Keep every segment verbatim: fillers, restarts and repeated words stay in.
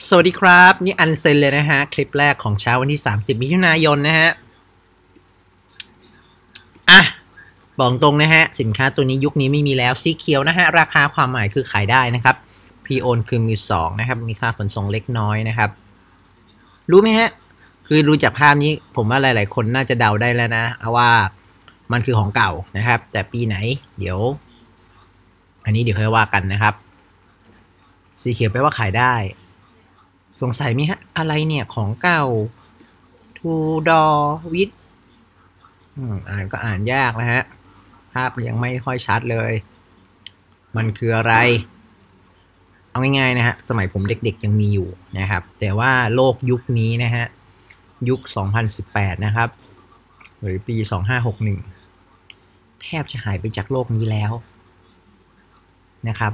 สวัสดีครับนี่อันเซนเลยนะฮะคลิปแรกของเช้าวันที่สามสิบมิถุนายนนะฮะอ่ะบอกตรงนะฮะสินค้าตัวนี้ยุคนี้ไม่มีแล้วสีเขียวนะฮะราคาความหมายคือขายได้นะครับพรีโอนคือมือสองนะครับมีค่าขนส่งเล็กน้อยนะครับรู้ไหมฮะคือรู้จากภาพนี้ผมว่าหลายๆคนน่าจะเดาได้แล้วนะว่ามันคือของเก่านะครับแต่ปีไหนเดี๋ยวอันนี้เดี๋ยวค่อยว่ากันนะครับสีเขียวแปลว่าขายได้สงสัยไหมฮะอะไรเนี่ยของเก่าทูดอวิทอ่านก็อ่านยากนะฮะภาพยังไม่ค่อยชัดเลยมันคืออะไรเอาง่ายๆนะฮะสมัยผมเด็กๆยังมีอยู่นะครับแต่ว่าโลกยุคนี้นะฮะยุคสองพันสิบแปดนะครับหรือปีสองพันห้าร้อยหกสิบเอ็ดแทบจะหายไปจากโลกนี้แล้วนะครับ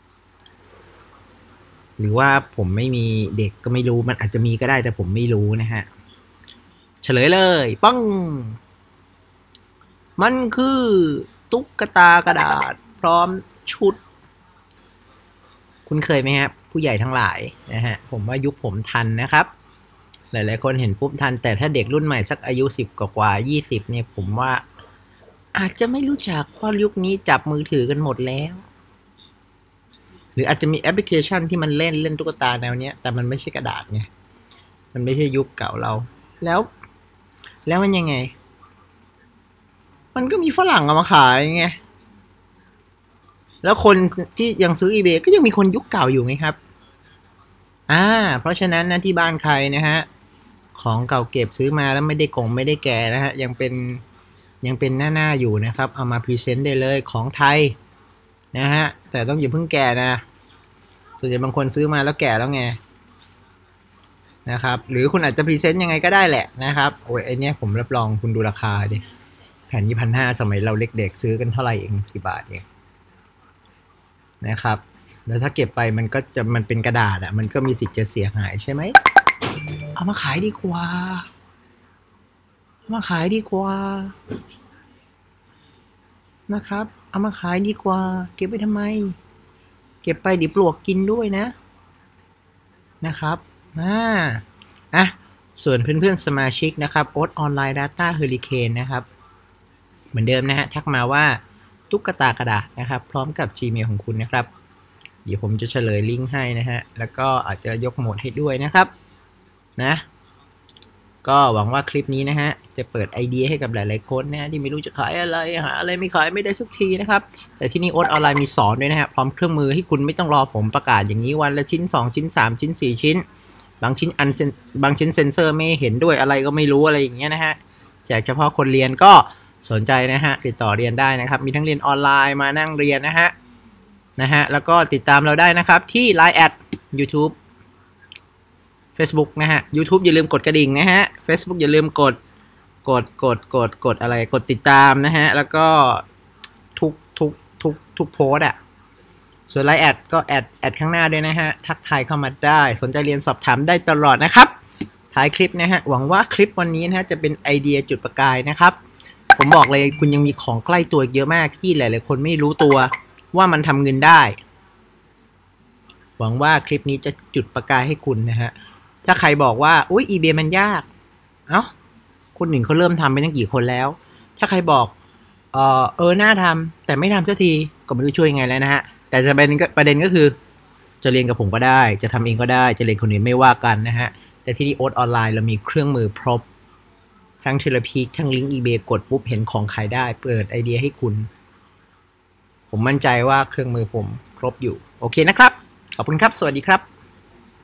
หรือว่าผมไม่มีเด็กก็ไม่รู้มันอาจจะมีก็ได้แต่ผมไม่รู้นะฮะเฉลยเลยปังมันคือตุ๊กตากระดาษพร้อมชุดคุณเคยไหมครับผู้ใหญ่ทั้งหลายนะฮะผมว่ายุคผมทันนะครับหลายๆคนเห็นปุ๊บทันแต่ถ้าเด็กรุ่นใหม่สักอายุสิบกว่าๆยี่สิบเนี่ยผมว่าอาจจะไม่รู้จักเพราะยุคนี้จับมือถือกันหมดแล้วหรืออาจจะมีแอปพลิเคชันที่มันเล่นเล่นตุ๊กตาแนวเนี้ยแต่มันไม่ใช่กระดาษไงมันไม่ใช่ยุคเก่าเราแล้วแล้วมันยังไงมันก็มีฝรั่งเอามาขายไงแล้วคนที่ยังซื้อ eBay ก็ยังมีคนยุคเก่าอยู่ไงครับอ่าเพราะฉะนั้นนะที่บ้านใครนะฮะของเก่าเก็บซื้อมาแล้วไม่ได้กงไม่ได้แก่นะฮะยังเป็นยังเป็นหน้าๆอยู่นะครับเอามาพรีเซนต์ได้เลยของไทยนะฮะแต่ต้องอย่าเพิ่งแก่นะส่วนใหญ่บางคนซื้อมาแล้วแก่แล้วไงนะครับหรือคุณอาจจะพรีเซนต์ยังไงก็ได้แหละนะครับโอ้ยไอเนี้ยผมรับรองคุณดูราคาดิแผ่นยี่พันห้าสมัยเราเด็กๆซื้อกันเท่าไหร่เองกี่บาทเองนะครับแล้วถ้าเก็บไปมันก็จะมันเป็นกระดาษอ่ะมันก็มีสิทธิ์จะเสียหายใช่ไหมเอามาขายดีกว่าเอามาขายดีกว่านะครับเอามาขายดีกว่าเก็บไปทำไมเก็บไปเดี๋ยวปลวกกินด้วยนะนะครับอ่าอ่ะส่วนเพื่อนๆสมาชิกนะครับโอ๊ตออนไลน์ Data Hurricane นะครับเหมือนเดิมนะฮะทักมาว่าตุ๊กตากระดาษนะครับพร้อมกับ Gmail ของคุณนะครับเดี๋ยวผมจะเฉลยลิงก์ให้นะฮะแล้วก็อาจจะยกโหมดให้ด้วยนะครับนะก็หวังว่าคลิปนี้นะฮะจะเปิดไอเดียให้กับหลายๆคนนะที่ไม่รู้จะขายอะไรหาอะไรไม่ขายไม่ได้สักทีนะครับแต่ที่นี่โอ๊ตออนไลน์มีสอนด้วยนะฮะพร้อมเครื่องมือให้คุณไม่ต้องรอผมประกาศอย่างนี้วันละชิ้นสองชิ้นสามชิ้นสี่ชิ้นบางชิ้นอันเซนบางชิ้นเซ็นเซอร์ไม่เห็นด้วยอะไรก็ไม่รู้อะไรอย่างเงี้ยนะฮะแจกเฉพาะคนเรียนก็สนใจนะฮะติดต่อเรียนได้นะครับมีทั้งเรียนออนไลน์มานั่งเรียนนะฮะนะฮะแล้วก็ติดตามเราได้นะครับที่ ไลน์ แอด YouTube Facebook นะฮะ YouTube อย่าลืมกดกระดิ่งนะฮะ Facebook อย่าลืมกดกดกดกดกดอะไรกดติดตามนะฮะแล้วก็ทุกทุกทุกทุกโพสอ่ะส่วน ไลน์ แอดก็แอดแอดข้างหน้าด้วยนะฮะทักทายเข้ามาได้สนใจเรียนสอบถามได้ตลอดนะครับท้ายคลิปนะฮะหวังว่าคลิปวันนี้นะฮะจะเป็นไอเดียจุดประกายนะครับผมบอกเลยคุณยังมีของใกล้ตัวเยอะมากที่หลายๆคนไม่รู้ตัวว่ามันทำเงินได้หวังว่าคลิปนี้จะจุดประกายให้คุณนะฮะถ้าใครบอกว่าอุ๊ย eBay มันยากเอ้าคนหนึ่งเขาเริ่มทำไปตั้งกี่คนแล้วถ้าใครบอกเออเออน่าทำแต่ไม่ทำสักทีก็ไม่รู้ช่วยยังไงแล้วนะฮะแต่จะเป็นประเด็นก็คือจะเรียนกับผมก็ได้จะทำเองก็ได้จะเรียนคนอื่นไม่ว่ากันนะฮะแต่ที่นี่โอ๊ตออนไลน์เรามีเครื่องมือพร้อมทั้งเทเลพีทั้งลิงก์ eBay กดปุ๊บเห็นของขายได้เปิดไอเดียให้คุณผมมั่นใจว่าเครื่องมือผมครบอยู่โอเคนะครับขอบคุณครับสวัสดีครับ